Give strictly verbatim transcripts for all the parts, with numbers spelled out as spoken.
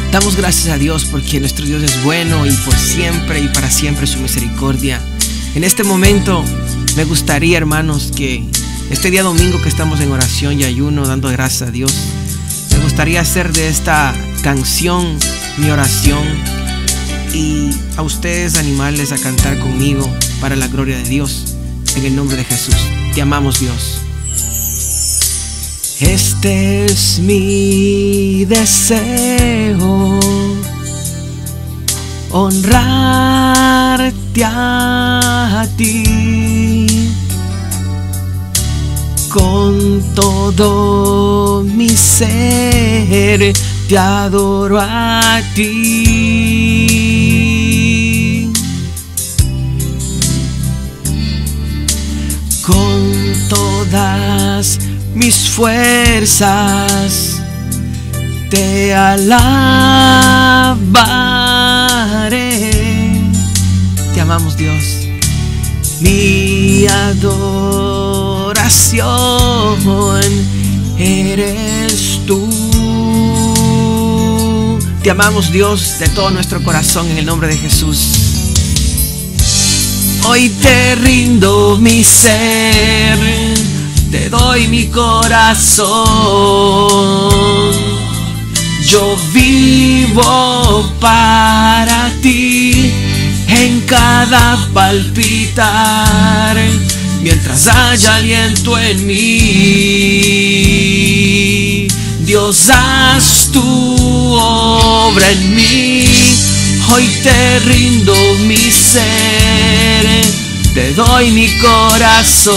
Damos gracias a Dios porque nuestro Dios es bueno y por siempre y para siempre su misericordia. En este momento me gustaría, hermanos, que este día domingo que estamos en oración y ayuno dando gracias a Dios, me gustaría hacer de esta canción mi oración y a ustedes animarles a cantar conmigo para la gloria de Dios. En el nombre de Jesús, te amamos, Dios. Este es mi deseo, honrarte a ti con todo mi ser, te adoro a ti con todas mis fuerzas, te alabaré. Te amamos, Dios. Mi adoración eres tú. Te amamos, Dios, de todo nuestro corazón en el nombre de Jesús. Hoy te rindo mi ser, te doy mi corazón. Yo vivo para ti en cada palpitar, mientras haya aliento en mí. Dios, haz tu obra en mí. Hoy te rindo mi ser, te doy mi corazón.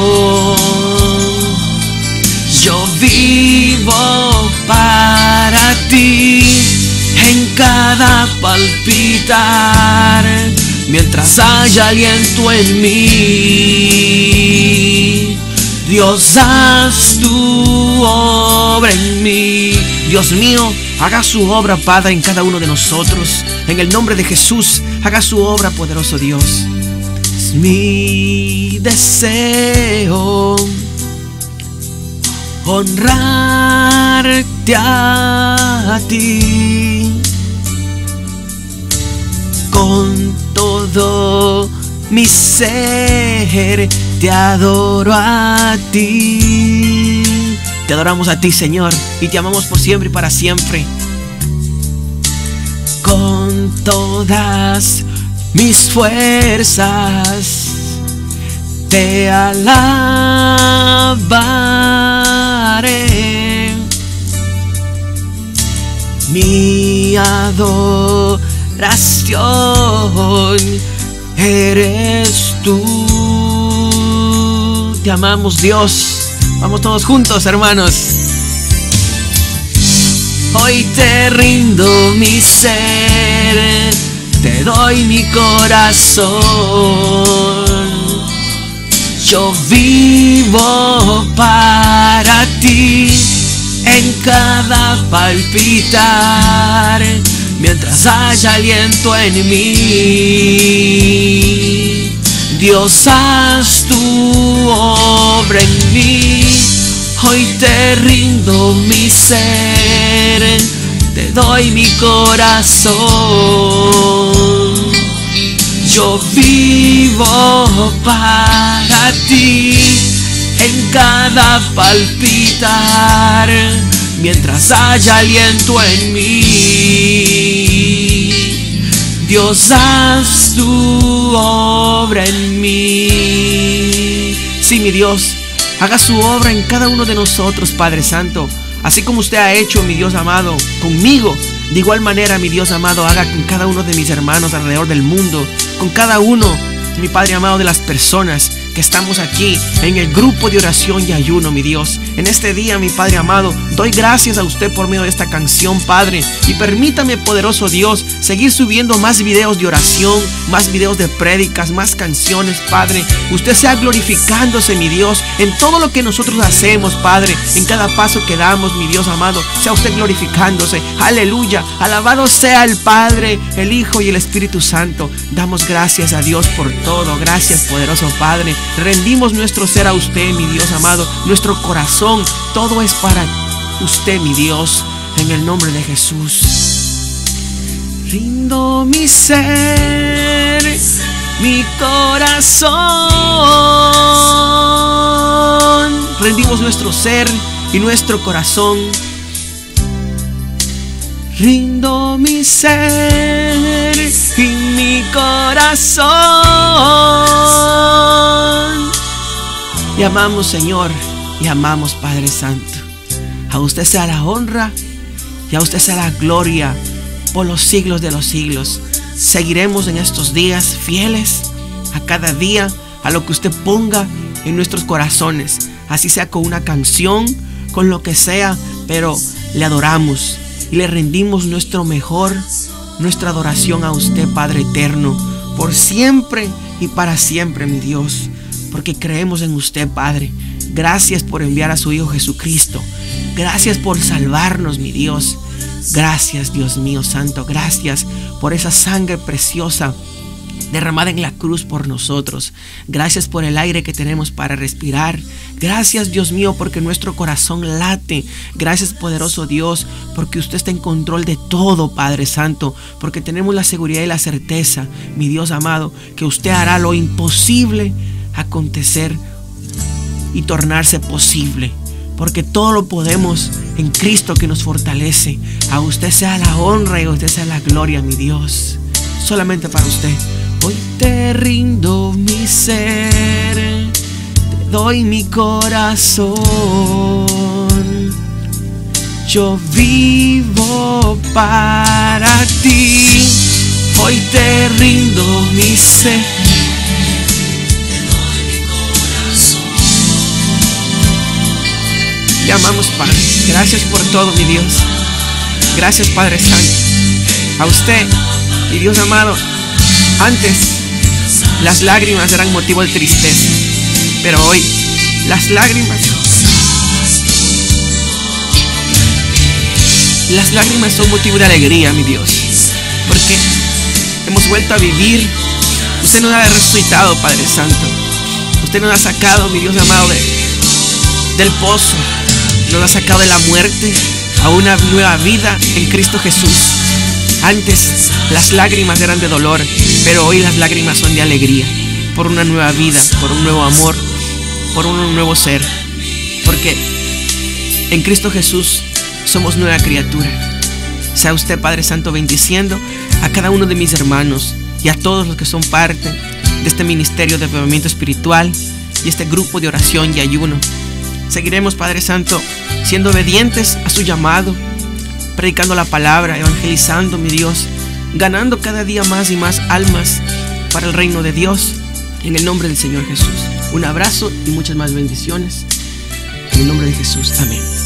Yo vivo para ti en cada palpitar, mientras haya aliento en mí. Dios, haz tu obra en mí. Dios mío, haga su obra, Padre, en cada uno de nosotros. En el nombre de Jesús, haga su obra, poderoso Dios. Es mi deseo honrarte a ti con todo mi ser, te adoro a ti. Te adoramos a ti, Señor, y te amamos por siempre y para siempre. Con todas mis fuerzas te alabaré. Mi adoración eres tú. Te amamos, Dios. Vamos todos juntos, hermanos. Hoy te rindo mi ser, te doy mi corazón. Yo vivo para ti en cada palpitar, mientras haya aliento en mí. Dios, haz tu obra en mí. Hoy te rindo mi ser, te doy mi corazón. Yo vivo para ti en cada palpitar, mientras haya aliento en mí. Dios, haz tu obra en mí. Sí, mi Dios, haga su obra en cada uno de nosotros, Padre Santo. Así como usted ha hecho, mi Dios amado, conmigo, de igual manera, mi Dios amado, haga con cada uno de mis hermanos alrededor del mundo, con cada uno, mi Padre amado, de las personas que estamos aquí en el grupo de oración y ayuno, mi Dios. En este día, mi Padre amado, doy gracias a usted por medio de esta canción, Padre, y permítame, poderoso Dios, seguir subiendo más videos de oración, más videos de prédicas, más canciones, Padre. Usted sea glorificándose, mi Dios, en todo lo que nosotros hacemos, Padre, en cada paso que damos, mi Dios amado, sea usted glorificándose. Aleluya, alabado sea el Padre, el Hijo y el Espíritu Santo. Damos gracias a Dios por todo. Gracias, poderoso Padre. Rendimos nuestro ser a usted, mi Dios amado, nuestro corazón, todo es para usted, mi Dios, en el nombre de Jesús. rindo mi ser, mi corazón. Rendimos nuestro ser y nuestro corazón. Rindo mi ser y mi corazón. Y amamos, Señor, y amamos, Padre Santo. A usted sea la honra y a usted sea la gloria por los siglos de los siglos. Seguiremos en estos días fieles a cada día, a lo que usted ponga en nuestros corazones, así sea con una canción, con lo que sea, pero le adoramos y le rendimos nuestro mejor, nuestra adoración a usted, Padre eterno, por siempre y para siempre, mi Dios, porque creemos en usted, Padre. Gracias por enviar a su Hijo Jesucristo. Gracias por salvarnos, mi Dios. Gracias, Dios mío santo. Gracias por esa sangre preciosa derramada en la cruz por nosotros. Gracias por el aire que tenemos para respirar. Gracias, Dios mío, porque nuestro corazón late. Gracias, poderoso Dios, porque usted está en control de todo, Padre Santo, porque tenemos la seguridad y la certeza, mi Dios amado, que usted hará lo imposible acontecer y tornarse posible, porque todo lo podemos en Cristo que nos fortalece. A usted sea la honra y a usted sea la gloria, mi Dios, solamente para usted. Hoy te rindo mi ser, te doy mi corazón. Yo vivo para ti. Hoy te rindo mi ser. Te amamos, Padre. Gracias por todo, mi Dios. Gracias, Padre Santo. A usted, mi Dios amado. Antes las lágrimas eran motivo de tristeza, pero hoy las lágrimas Las lágrimas son motivo de alegría, mi Dios, porque hemos vuelto a vivir. Usted nos ha resucitado, Padre Santo. Usted nos ha sacado, mi Dios amado, de, del pozo. Nos ha sacado de la muerte a una nueva vida en Cristo Jesús. Antes las lágrimas eran de dolor, pero hoy las lágrimas son de alegría, por una nueva vida, por un nuevo amor, por un nuevo ser. Porque en Cristo Jesús somos nueva criatura. Sea usted, Padre Santo, bendiciendo a cada uno de mis hermanos y a todos los que son parte de este ministerio de avivamiento espiritual y este grupo de oración y ayuno. Seguiremos, Padre Santo, siendo obedientes a su llamado, predicando la palabra, evangelizando, mi Dios, ganando cada día más y más almas para el reino de Dios, en el nombre del Señor Jesús. Un abrazo y muchas más bendiciones en el nombre de Jesús. Amén.